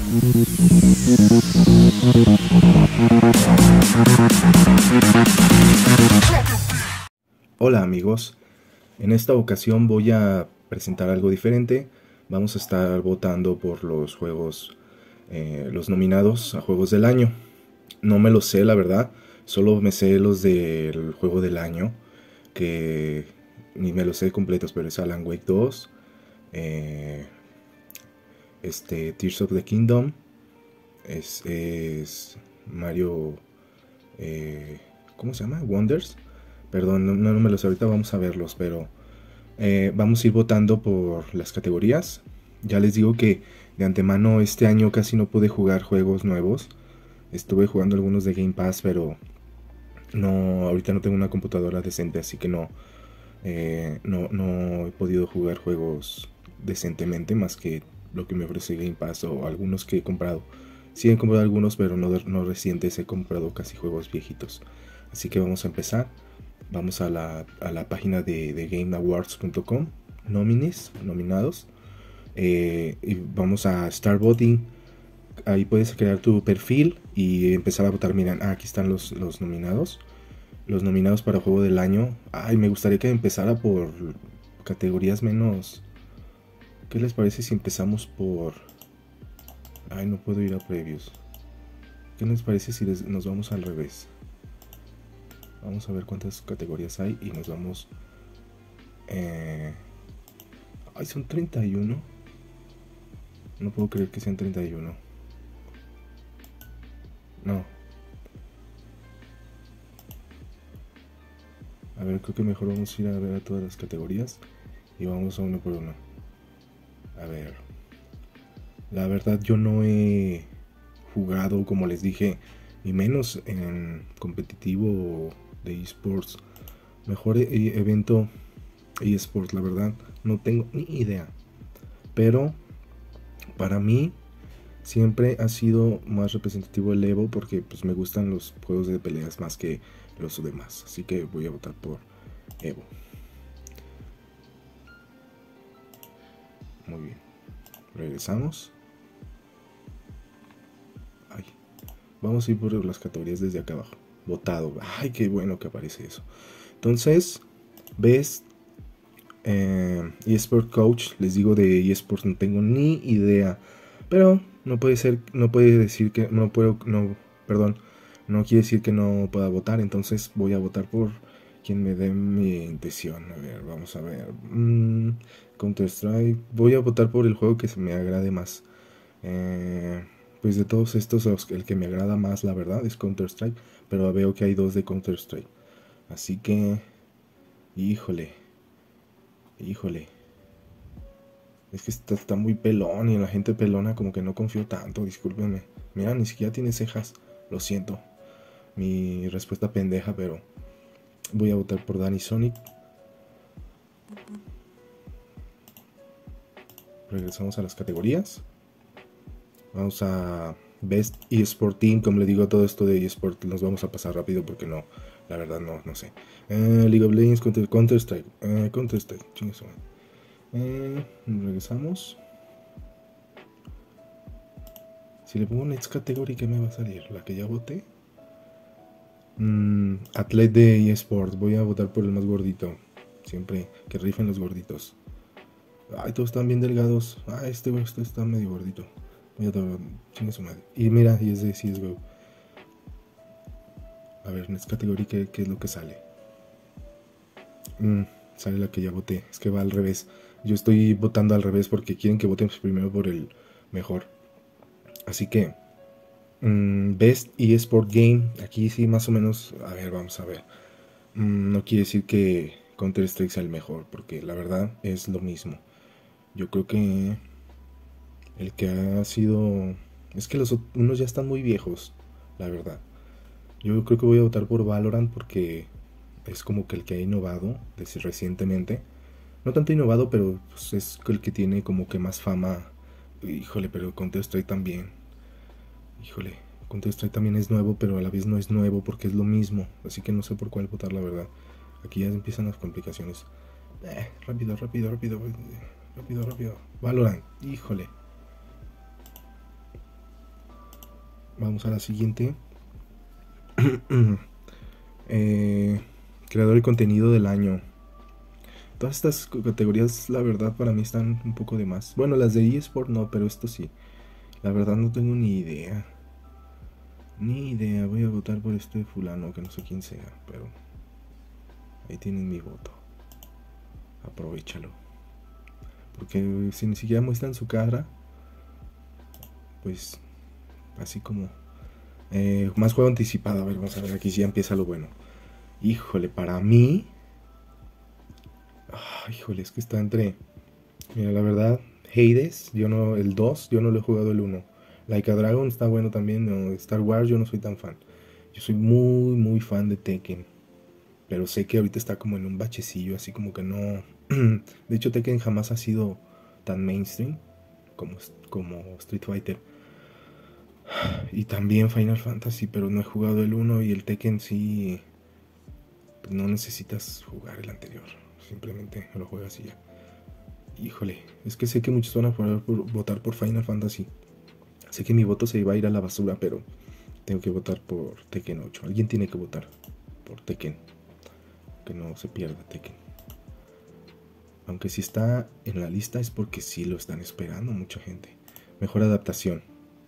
Hola amigos, en esta ocasión voy a presentar algo diferente. Vamos a estar votando por los juegos, los nominados a juegos del año. No me los sé, la verdad, solo me sé los del juego del año, que ni me los sé completos, pero es Alan Wake 2, Tears of the Kingdom, es Mario, ¿cómo se llama? Wonders. Perdón, no me los sé ahorita, vamos a verlos, pero vamos a ir votando por las categorías. Ya les digo que de antemano este año casi no pude jugar juegos nuevos. Estuve jugando algunos de Game Pass, pero no, ahorita no tengo una computadora decente, así que no he podido jugar juegos decentemente, más que lo que me ofrece Game Pass o algunos que he comprado. Sí he comprado algunos, pero no recientes, he comprado casi juegos viejitos. Así que vamos a empezar. Vamos a la página de GameAwards.com, nominados, y vamos a Start Voting. Ahí puedes crear tu perfil y empezar a votar. Miren, aquí están los nominados. Los nominados para juego del año. Ay, me gustaría que empezara por categorías menos. ¿Qué les parece si empezamos por... Ay, no puedo ir a previews. ¿Qué les parece si nos vamos al revés? Vamos a ver cuántas categorías hay y nos vamos... Ay, son 31. No puedo creer que sean 31. No. A ver, creo que mejor vamos a ir a ver a todas las categorías y vamos a uno por uno. A ver. La verdad yo no he jugado, como les dije, y menos en competitivo de eSports. Mejor evento eSports, la verdad no tengo ni idea. Pero para mí siempre ha sido más representativo el Evo, porque pues me gustan los juegos de peleas más que los demás. Así que voy a votar por Evo. Muy bien. Regresamos. Ay. Vamos a ir por las categorías desde acá abajo. Votado. Ay, qué bueno que aparece eso. Entonces, Best eSport Coach. Les digo de eSports no tengo ni idea. Pero no puede decir que no quiere decir que no pueda votar. Entonces voy a votar por quien me dé mi intención. A ver, vamos a ver. Counter Strike. Voy a votar por el juego que se me agrade más. Pues de todos estos, el que me agrada más, la verdad, es Counter Strike. Pero veo que hay dos de Counter Strike. Así que... Híjole. Es que está muy pelón y en la gente pelona como que no confío tanto, discúlpenme. Mira, ni siquiera tiene cejas, lo siento. Mi respuesta pendeja, pero voy a votar por Danny Sonic. Regresamos a las categorías. Vamos a Best eSport Team. Como le digo, todo esto de eSport nos vamos a pasar rápido porque no, la verdad no sé. League of Legends, Counter Strike, chingue. Regresamos. Si le pongo Next Category, ¿qué me va a salir? ¿La que ya voté? Athlete de eSports. Voy a votar por el más gordito. Siempre que rifen los gorditos. Ay, todos están bien delgados. Ay, este está medio gordito. Chingue su madre. Y mira, y es de CSGO. A ver, Next Category, ¿qué es lo que sale? Sale la que ya voté. Es que va al revés. Yo estoy votando al revés porque quieren que votemos primero por el mejor. Así que Best eSport Game. Aquí sí más o menos. A ver, vamos a ver. No quiere decir que Counter Strike sea el mejor, porque la verdad es lo mismo. Yo creo que el que ha sido... Es que los unos ya están muy viejos, la verdad. Yo creo que voy a votar por Valorant porque es como que el que ha innovado recientemente. No tanto innovado, pero pues es el que tiene como que más fama. Híjole, pero Counter Strike también. Híjole, Counter Strike también es nuevo, pero a la vez no es nuevo porque es lo mismo. Así que no sé por cuál votar, la verdad. Aquí ya empiezan las complicaciones. Rápido. Valorant, híjole. Vamos a la siguiente. Creador de contenido del año. Todas estas categorías, la verdad, para mí están un poco de más. Bueno, las de eSport no, pero esto sí. La verdad no tengo ni idea. Ni idea. Voy a votar por este fulano, que no sé quién sea, pero ahí tienen mi voto. Aprovechalo. Porque si ni siquiera muestran su cara, pues así como... más juego anticipado. A ver, vamos a ver, aquí sí empieza lo bueno. Híjole, para mí... híjole, es que está entre... Mira, la verdad, Hades, yo no, el 2, yo no lo he jugado el 1. Like a Dragon está bueno también, no, Star Wars yo no soy tan fan. Yo soy muy, muy fan de Tekken. Pero sé que ahorita está como en un bachecillo, así como que no... De hecho, Tekken jamás ha sido tan mainstream como Street Fighter. Y también Final Fantasy, pero no he jugado el 1 y el Tekken sí... No necesitas jugar el anterior, simplemente lo juegas y ya. Híjole, es que sé que muchos van a votar por Final Fantasy. Sé que mi voto se va a ir a la basura, pero tengo que votar por Tekken 8. Alguien tiene que votar por Tekken. Que no se pierda Tekken. Aunque si está en la lista es porque sí lo están esperando mucha gente. Mejor adaptación.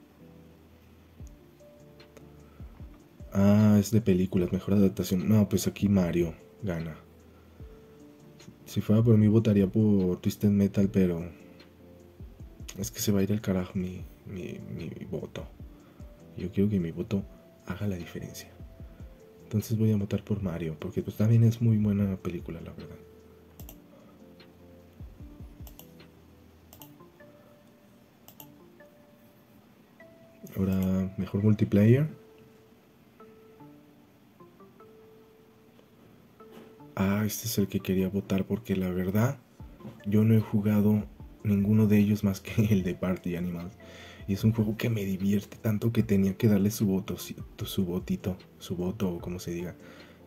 Ah, es de películas, mejor adaptación. No, pues aquí Mario gana. Si fuera por mí votaría por Twisted Metal, pero es que se va a ir al carajo mi voto. Yo quiero que mi voto haga la diferencia. Entonces voy a votar por Mario, porque pues también es muy buena película, la verdad. Ahora, mejor multiplayer. Este es el que quería votar porque la verdad yo no he jugado ninguno de ellos más que el de Party Animals. Y es un juego que me divierte tanto que tenía que darle su voto, su votito, su voto o como se diga.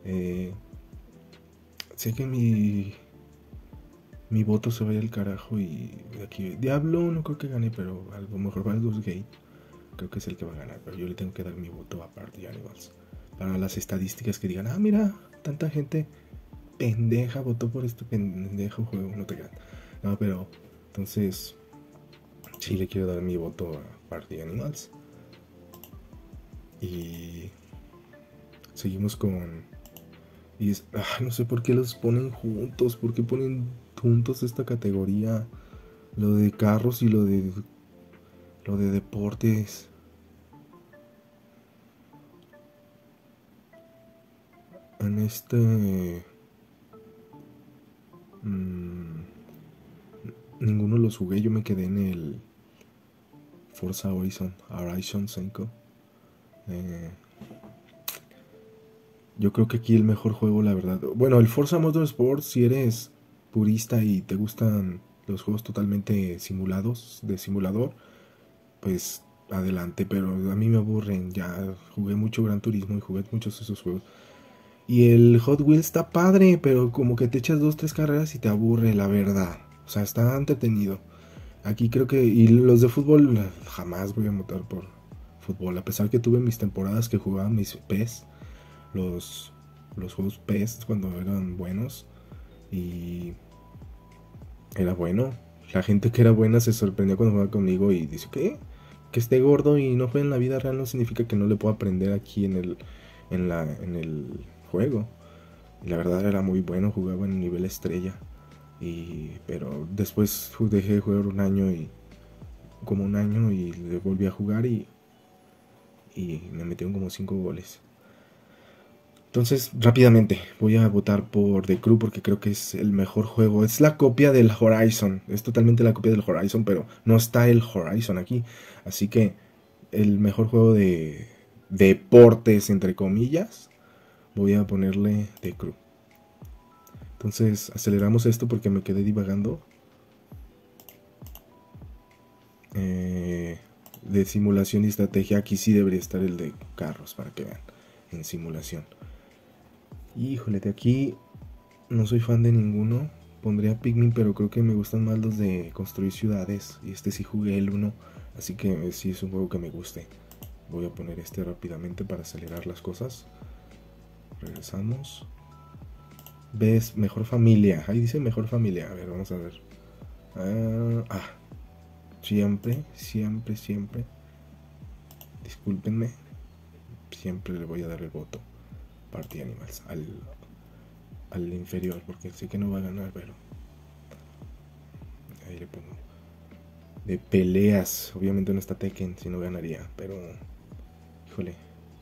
Sé que mi voto se vaya al carajo y aquí Diablo no creo que gane, pero a lo mejor Baldur's Gate creo que es el que va a ganar, pero yo le tengo que dar mi voto a Party Animals. Para las estadísticas que digan, mira, tanta gente pendeja votó por este pendejo juego, no te creas. No, pero entonces sí le quiero dar mi voto a Party Animals. Y seguimos con... Y no sé por qué los ponen juntos, por qué ponen juntos esta categoría. Lo de carros y lo de deportes. En este... ninguno los jugué, yo me quedé en el Forza Horizon 5. Yo creo que aquí el mejor juego, la verdad. Bueno, el Forza Motorsport, si eres purista y te gustan los juegos totalmente simulados, de simulador, pues adelante, pero a mí me aburren. Ya jugué mucho Gran Turismo y jugué muchos de esos juegos. Y el Hot Wheels está padre, pero como que te echas 2, 3 carreras y te aburre, la verdad. O sea, está entretenido. Aquí creo que... Y los de fútbol, jamás voy a votar por fútbol. A pesar que tuve mis temporadas que jugaba mis PES. Los juegos PES cuando eran buenos. Y era bueno. La gente que era buena se sorprendió cuando jugaba conmigo y dice, ¿qué? Que esté gordo y no juegue en la vida real no significa que no le pueda aprender aquí en el juego. Y la verdad era muy bueno, jugaba en nivel estrella. Pero después dejé de jugar como un año y le volví a jugar y me metieron como 5 goles. Entonces, rápidamente, voy a votar por The Crew porque creo que es el mejor juego. Es la copia del Horizon. Es totalmente la copia del Horizon, pero no está el Horizon aquí. Así que el mejor juego de deportes, entre comillas, voy a ponerle The Crew. Entonces, aceleramos esto porque me quedé divagando. De simulación y estrategia, aquí sí debería estar el de carros para que vean. En simulación. Híjole, de aquí no soy fan de ninguno. Pondría Pikmin, pero creo que me gustan más los de construir ciudades. Y este sí jugué el 1, así que sí es un juego que me guste. Voy a poner este rápidamente para acelerar las cosas. Regresamos. ¿Ves? Mejor familia. Ahí dice mejor familia. A ver, vamos a ver. Siempre. Discúlpenme. Siempre le voy a dar el voto. Party Animals. Al inferior. Porque sé que no va a ganar, pero... Ahí le pongo. De peleas. Obviamente no está Tekken, si no ganaría. Pero... Híjole.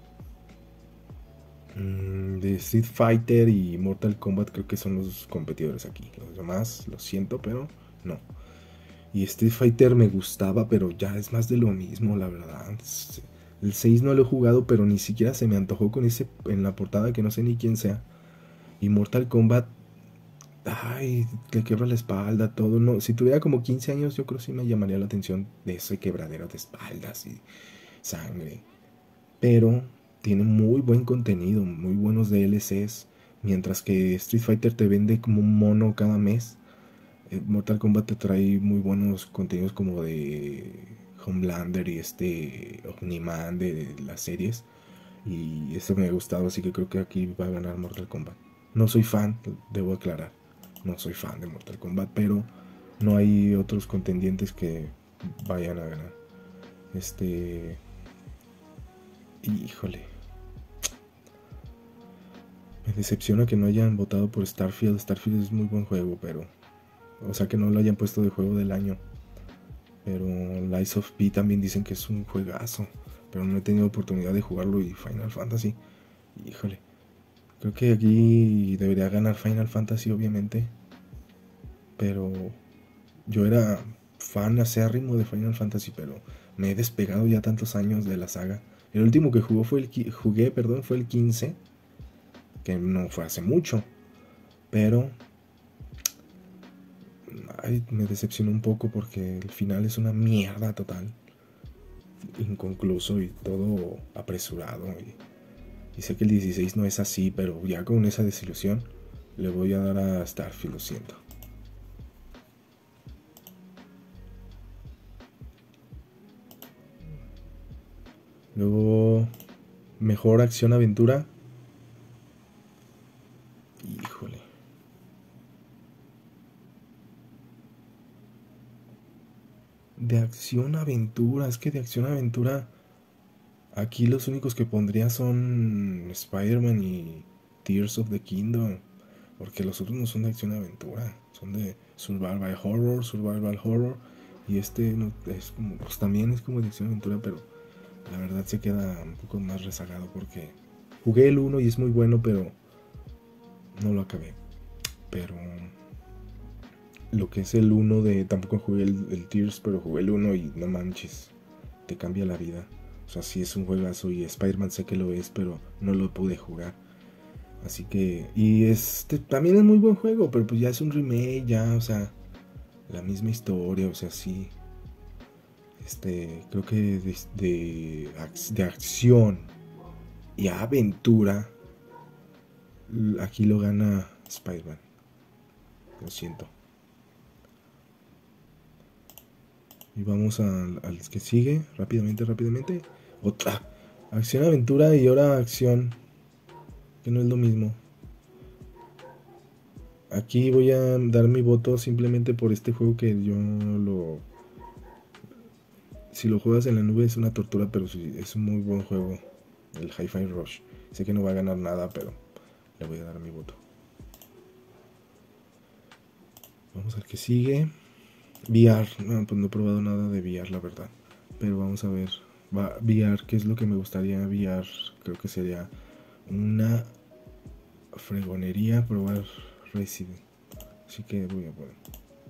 De Street Fighter y Mortal Kombat creo que son los competidores aquí. Los demás, lo siento, pero no. Y Street Fighter me gustaba, pero ya es más de lo mismo, la verdad. El 6 no lo he jugado, pero ni siquiera se me antojó con ese en la portada que no sé ni quién sea. Y Mortal Kombat, ay, le quebra la espalda, todo. No, si tuviera como 15 años, yo creo que sí me llamaría la atención de ese quebradero de espaldas y sangre. Pero tiene muy buen contenido, muy buenos DLCs. Mientras que Street Fighter te vende como un mono cada mes. Mortal Kombat te trae muy buenos contenidos como de Homelander y Omniman de las series. Y eso me ha gustado, así que creo que aquí va a ganar Mortal Kombat. No soy fan, debo aclarar. No soy fan de Mortal Kombat, pero no hay otros contendientes que vayan a ganar. Híjole. Me decepciona que no hayan votado por Starfield. Starfield es muy buen juego, pero... O sea, que no lo hayan puesto de juego del año. Pero Lies of P también dicen que es un juegazo. Pero no he tenido oportunidad de jugarlo. Y Final Fantasy, híjole. Creo que aquí debería ganar Final Fantasy, obviamente. Pero yo era fan acérrimo de Final Fantasy, pero me he despegado ya tantos años de la saga. El último que jugué fue el 15, que no fue hace mucho. Pero me decepcionó un poco porque el final es una mierda total. Inconcluso y todo apresurado. Y sé que el 16 no es así, pero ya con esa desilusión le voy a dar a Starfield, lo siento. Luego, mejor acción-aventura. Híjole. De acción-aventura, es que de acción-aventura aquí los únicos que pondría son Spider-Man y Tears of the Kingdom. Porque los otros no son de acción-aventura, son de survival horror. Y no, es como, pues también es como de acción-aventura, pero la verdad se queda un poco más rezagado porque jugué el 1 y es muy bueno, pero no lo acabé. Pero lo que es el 1 tampoco jugué el Tears, pero jugué el 1 y no manches, te cambia la vida. O sea, sí es un juegazo y Spider-Man sé que lo es, pero no lo pude jugar. Así que, y también es muy buen juego, pero pues ya es un remake, ya, o sea, la misma historia, o sea, sí. Creo que de acción y aventura, aquí lo gana Spider-Man. Lo siento. Y vamos al que sigue, rápidamente. Otra. Acción, aventura y ahora acción, que no es lo mismo. Aquí voy a dar mi voto simplemente por este juego que yo si lo juegas en la nube es una tortura, pero sí, es un muy buen juego, el Hi-Fi Rush. Sé que no va a ganar nada, pero le voy a dar mi voto. Vamos al que sigue. VR, no, pues no he probado nada de VR, la verdad. Pero vamos a ver. VR, ¿qué es lo que me gustaría VR? Creo que sería una fregonería probar Resident. Así que voy a poner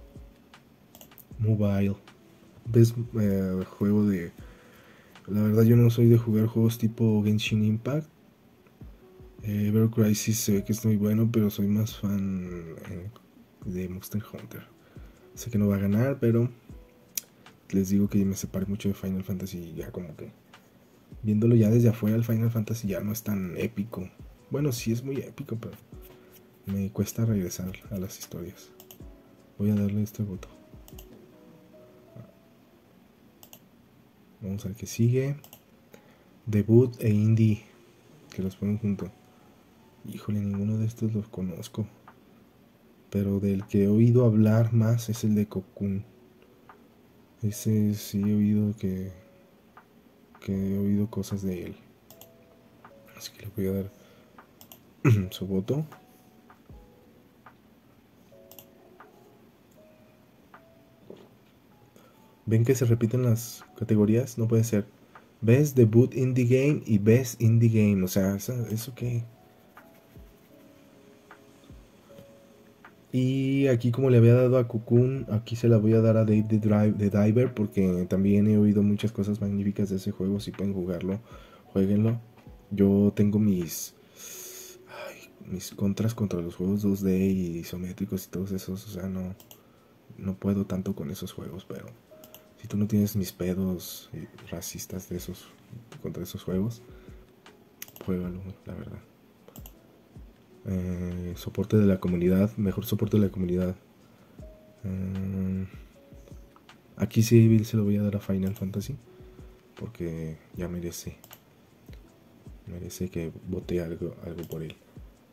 Mobile. ¿Ves? Juego de... La verdad yo no soy de jugar juegos tipo Genshin Impact. Ever Crisis se ve que es muy bueno, pero soy más fan de Monster Hunter. Sé que no va a ganar, pero les digo que me separé mucho de Final Fantasy y ya como que viéndolo ya desde afuera, el Final Fantasy ya no es tan épico. Bueno, sí es muy épico, pero me cuesta regresar a las historias. Voy a darle este voto. Vamos al que sigue. Debut e indie, que los ponen juntos. Híjole, ninguno de estos los conozco. Pero del que he oído hablar más es el de Cocoon. Ese sí he oído que he oído cosas de él. Así que le voy a dar su voto. ¿Ven que se repiten las categorías? No puede ser. Best Debut Indie Game y Best Indie Game. O sea, ¿eso qué? Y aquí como le había dado a Cocoon, aquí se la voy a dar a Dave the Diver porque también he oído muchas cosas magníficas de ese juego. Si pueden jugarlo, jueguenlo. Yo tengo mis contras contra los juegos 2D y isométricos y todos esos. O sea, no puedo tanto con esos juegos, pero si tú no tienes mis pedos racistas de esos contra esos juegos, juégalo, la verdad. Soporte de la comunidad, mejor soporte de la comunidad. Aquí sí se lo voy a dar a Final Fantasy porque ya merece que vote algo por él.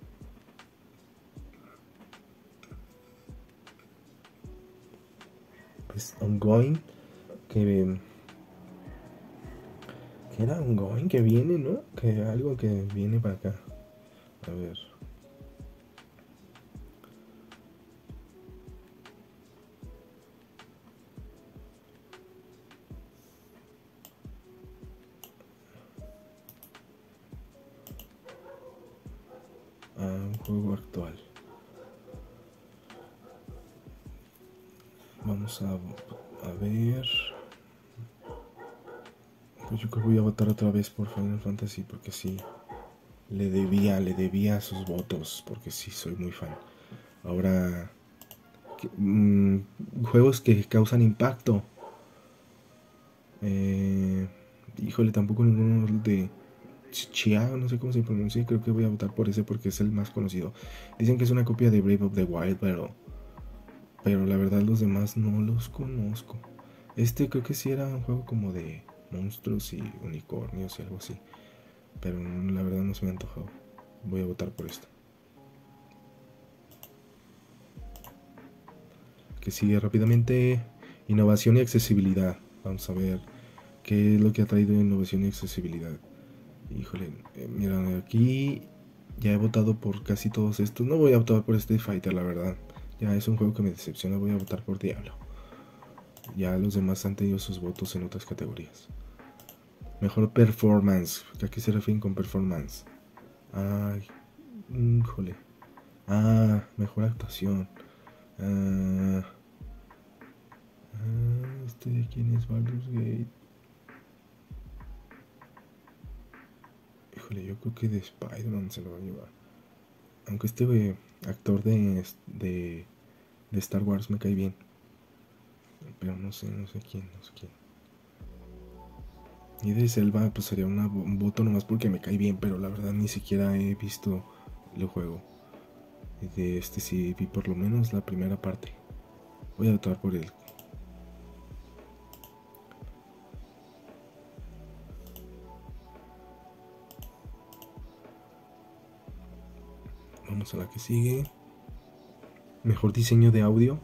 Pues Ongoing, que era Ongoing que viene, ¿no? Que algo que viene para acá. A ver. Un juego actual. Vamos a ver. Pues yo creo que voy a votar otra vez por Final Fantasy porque sí. Le debía sus votos porque sí, soy muy fan. Ahora, juegos que causan impacto. Eh, híjole, tampoco ninguno de Chiao, no sé cómo se pronuncia. Creo que voy a votar por ese porque es el más conocido. Dicen que es una copia de Brave of the Wild, pero la verdad los demás no los conozco. Este creo que sí era un juego como de monstruos y unicornios y algo así. Pero la verdad no se me ha antojado. Voy a votar por esto. Que sigue rápidamente. Innovación y accesibilidad. Vamos a ver qué es lo que ha traído innovación y accesibilidad. Híjole, mira, aquí ya he votado por casi todos estos. No voy a votar por Street Fighter, la verdad. Ya es un juego que me decepciona. Voy a votar por Diablo. Ya los demás han tenido sus votos en otras categorías. Mejor performance. ¿A qué se refieren con performance? Ay, híjole. Mejor actuación. Este de quién es Baldur's Gate. Híjole, yo creo que de Spider-Man se lo va a llevar. Aunque este actor de Star Wars me cae bien. Pero no sé quién. Y de Selva pues sería un voto nomás porque me cae bien, pero la verdad ni siquiera he visto el juego. Y de este sí vi por lo menos la primera parte. Voy a votar por él. Vamos a la que sigue. Mejor diseño de audio.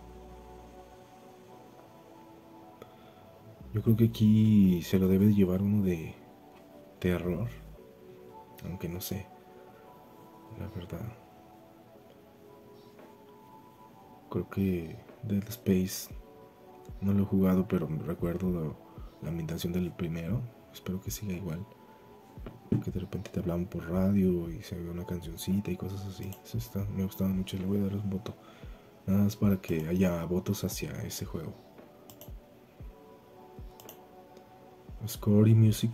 Yo creo que aquí se lo debe llevar uno de terror. Aunque no sé, la verdad. Creo que Dead Space no lo he jugado, pero recuerdo la ambientación del primero. Espero que siga igual. Que de repente te hablaban por radio y se ve una cancioncita y cosas así. Me gustaba mucho. Le voy a dar un voto. Nada más para que haya votos hacia ese juego. Score y music.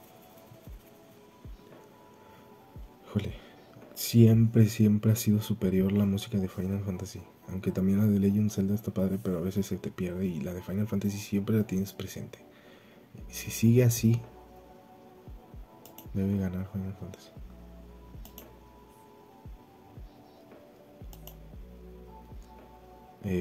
Híjole. Siempre ha sido superior la música de Final Fantasy. Aunque también la de Legend of Zelda está padre, pero a veces se te pierde y la de Final Fantasy siempre la tienes presente. Si sigue así, debe ganar Final Fantasy.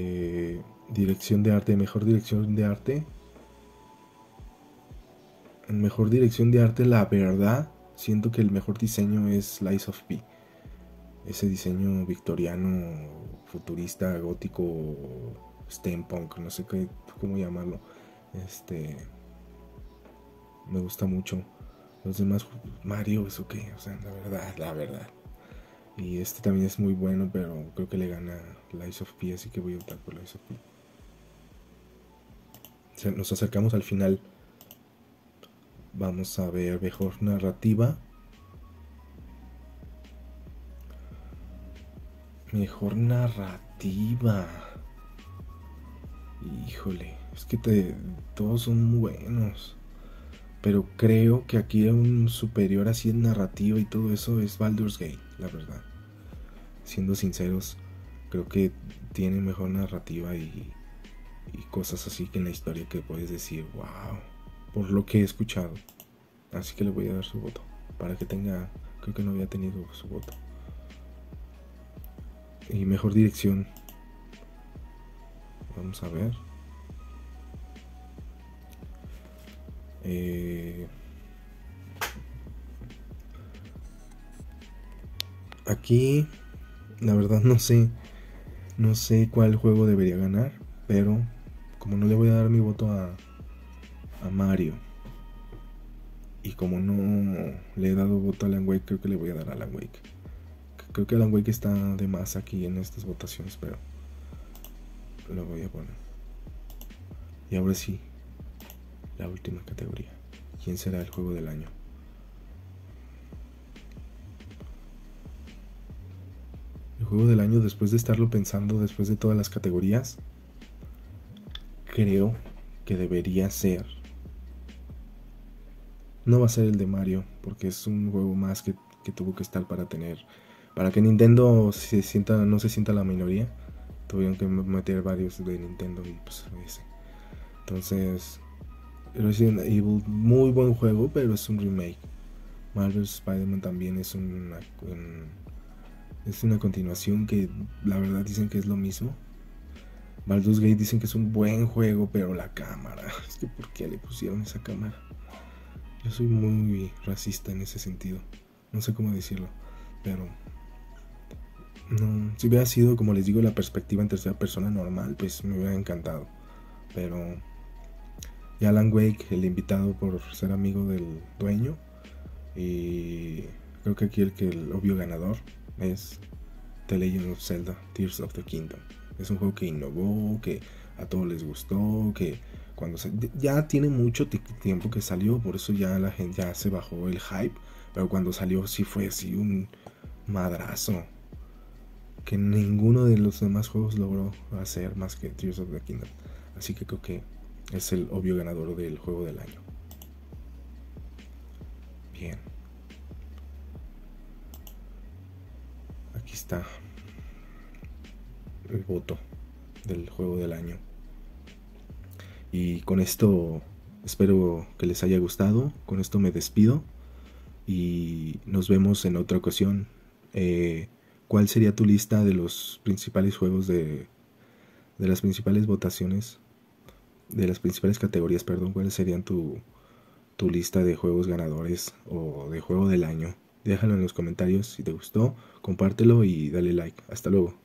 Dirección de arte, mejor dirección de arte. En mejor dirección de arte, la verdad, siento que el mejor diseño es Lies of P. Ese diseño victoriano, futurista, gótico, steampunk, no sé cómo llamarlo. Este, me gusta mucho. Los demás, Mario, eso qué, o sea, la verdad. Y este también es muy bueno, pero creo que le gana Lies of P, así que voy a optar por Lies of P. O sea, nos acercamos al final. Vamos a ver mejor narrativa. Mejor narrativa. Híjole, es que todos son buenos. Pero creo que aquí un superior así en narrativa y todo eso es Baldur's Gate, la verdad. Siendo sinceros, creo que tiene mejor narrativa y cosas así que en la historia que puedes decir, wow, por lo que he escuchado. Así que le voy a dar su voto, para que tenga, creo que no había tenido su voto. Y mejor dirección, vamos a ver. Aquí, la verdad no sé cuál juego debería ganar, pero como no le voy a dar mi voto a Mario, y como no le he dado voto a Alan Wake, creo que le voy a dar a Alan Wake. Creo que Alan Wake está de más aquí en estas votaciones, pero lo voy a poner. Y ahora sí, la última categoría. ¿Quién será el juego del año? El juego del año, después de estarlo pensando, después de todas las categorías, creo que debería ser... No va a ser el de Mario, porque es un juego más que tuvo que estar para que Nintendo no se sienta la minoría. Tuvieron que meter varios de Nintendo y pues ese. Entonces, Resident Evil, muy buen juego, pero es un remake. Marvel's Spider-Man también es una continuación que la verdad dicen que es lo mismo. Baldur's Gate dicen que es un buen juego, pero la cámara, es que ¿por qué le pusieron esa cámara? Yo soy muy racista en ese sentido, no sé cómo decirlo, pero no, si hubiera sido, como les digo, la perspectiva en tercera persona normal, pues me hubiera encantado. Pero y Alan Wake, el invitado por ser amigo del dueño, y creo que aquí el obvio ganador es The Legend of Zelda Tears of the Kingdom. Es un juego que innovó, que a todos les gustó, que cuando ya tiene mucho tiempo que salió, por eso ya la gente ya se bajó el hype, pero cuando salió sí fue así un madrazo que ninguno de los demás juegos logró hacer más que Tears of the Kingdom. Así que creo que es el obvio ganador del juego del año. Bien. Aquí está el voto del juego del año. Y con esto espero que les haya gustado. Con esto me despido y nos vemos en otra ocasión. ¿Cuál sería tu lista de los principales juegos de las principales votaciones, de las principales categorías, perdón? ¿Cuáles serían tu lista de juegos ganadores o de juego del año? Déjalo en los comentarios si te gustó, compártelo y dale like. Hasta luego.